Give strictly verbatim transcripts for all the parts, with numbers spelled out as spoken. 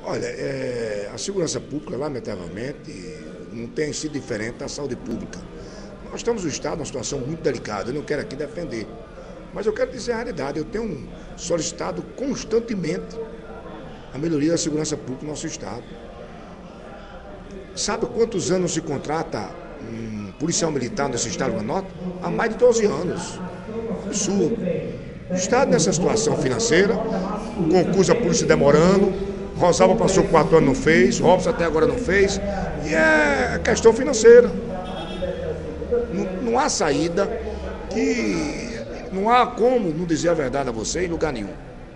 Olha, é, a segurança pública, lamentavelmente, não tem sido diferente da saúde pública. Nós estamos no Estado numa situação muito delicada, eu não quero aqui defender, mas eu quero dizer a realidade. Eu tenho solicitado constantemente a melhoria da segurança pública no nosso Estado. Sabe quantos anos se contrata um policial militar nesse Estado do Norte? Há mais de doze anos. Absurdo. O Estado nessa situação financeira, concurso da polícia demorando, Rosalba passou quatro anos, não fez, Robson até agora não fez, e é questão financeira. Não, não há saída, que não há como não dizer a verdade a você em lugar nenhum.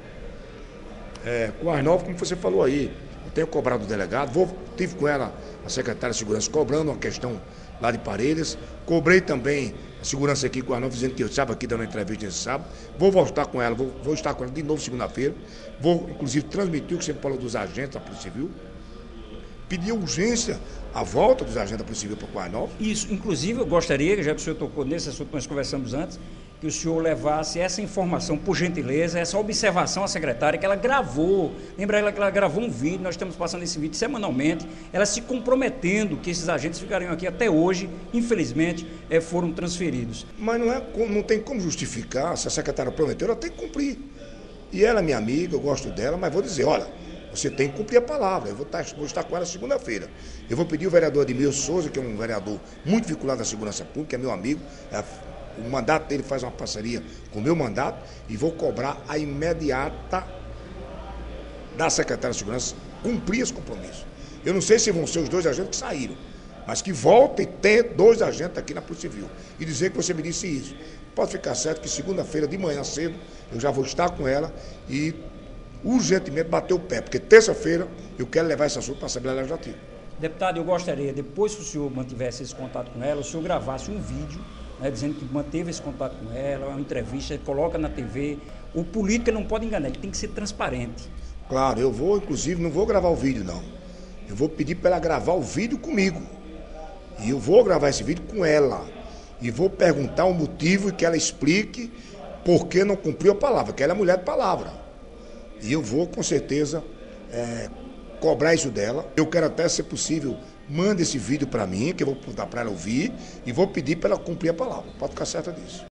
É, com as novas, como você falou aí, eu tenho cobrado o delegado, vou, tive com ela, a secretária de segurança, cobrando uma questão lá de Parelhas, cobrei também a segurança aqui com a novas, dizendo que eu estava aqui dando uma entrevista esse sábado, vou voltar com ela, vou, vou estar com ela de novo segunda-feira, vou inclusive transmitir o que você falou dos agentes da Polícia Civil, pedir urgência a volta dos agentes da Polícia Civil para o Coar Nova. Isso, inclusive eu gostaria, já que o senhor tocou nesse assunto que nós conversamos antes, que o senhor levasse essa informação, por gentileza, essa observação à secretária, que ela gravou, lembra ela que ela gravou um vídeo, nós estamos passando esse vídeo semanalmente, ela se comprometendo que esses agentes ficariam aqui até hoje, infelizmente, é, foram transferidos. Mas não, é, não tem como justificar, se a secretária prometeu, ela tem que cumprir. E ela é minha amiga, eu gosto dela, mas vou dizer, olha, você tem que cumprir a palavra. Eu vou estar, vou estar com ela segunda-feira. Eu vou pedir o vereador Admilson Souza, que é um vereador muito vinculado à segurança pública, é meu amigo, é, o mandato dele faz uma parceria com o meu mandato, e vou cobrar a imediata da secretária de segurança cumprir esse compromisso. Eu não sei se vão ser os dois agentes que saíram, mas que voltem a ter dois agentes aqui na Polícia Civil. E dizer que você me disse isso. Pode ficar certo que segunda-feira de manhã cedo eu já vou estar com ela e urgentemente bater o pé, porque terça-feira eu quero levar esse assunto para a Assembleia Legislativa. Deputado, eu gostaria, depois que o senhor mantivesse esse contato com ela, o senhor gravasse um vídeo, né, dizendo que manteve esse contato com ela, uma entrevista, coloca na T V. O político não pode enganar, ele tem que ser transparente. Claro, eu vou, inclusive, não vou gravar o vídeo, não. Eu vou pedir para ela gravar o vídeo comigo. E eu vou gravar esse vídeo com ela. E vou perguntar o motivo e que ela explique por que não cumpriu a palavra, que ela é mulher de palavra. E eu vou, com certeza, é, cobrar isso dela. Eu quero até, se possível, mande esse vídeo para mim, que eu vou dar para ela ouvir, e vou pedir para ela cumprir a palavra. Pode ficar certa disso.